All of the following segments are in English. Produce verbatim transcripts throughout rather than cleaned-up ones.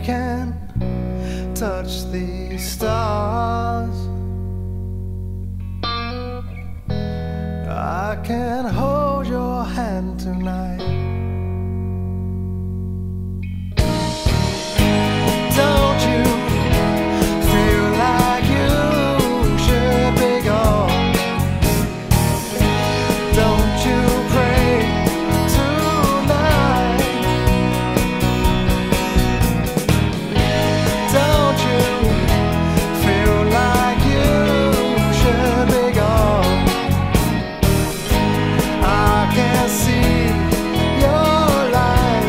can touch these stars. I can hold your hand tonight. Don't you feel like you should be gone? Don't you pray tonight? Don't you feel like you should be gone? I can see your light.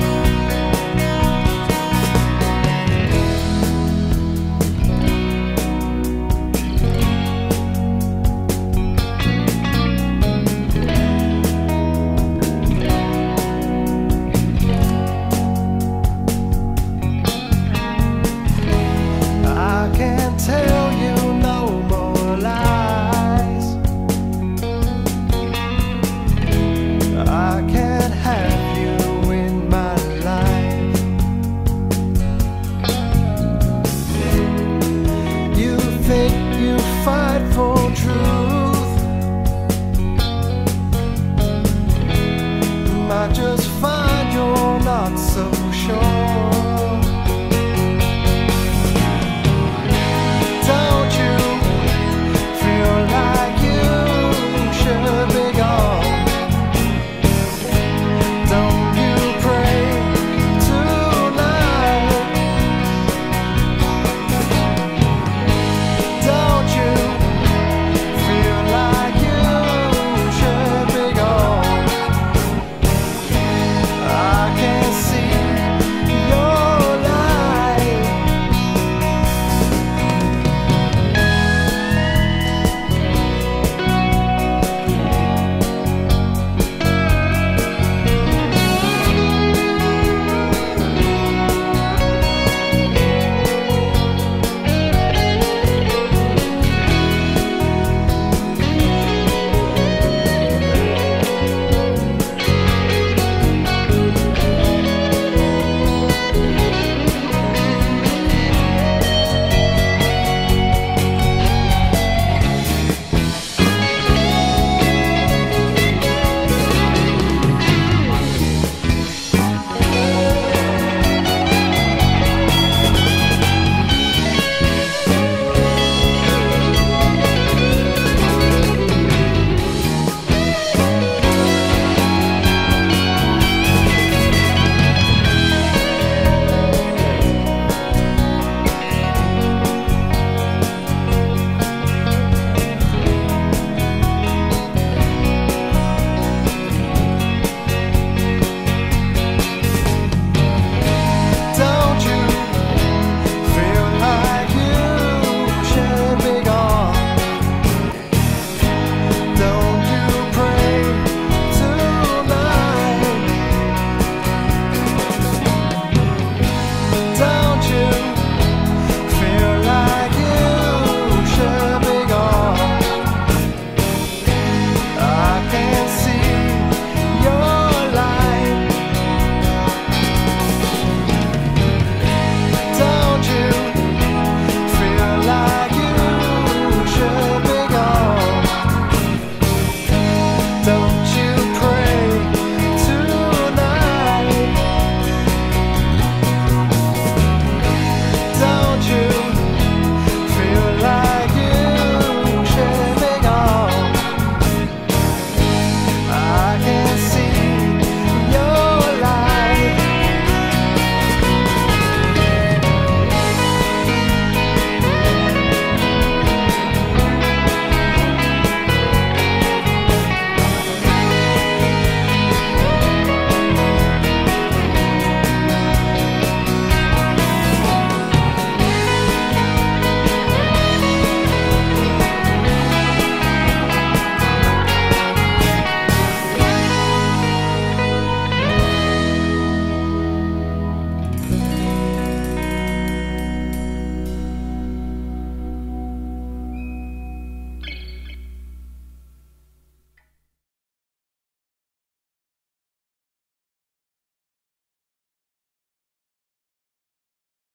I can't tell you no more lies. I can't have you in my life. You think you fight for truth, I just find you're not so sure.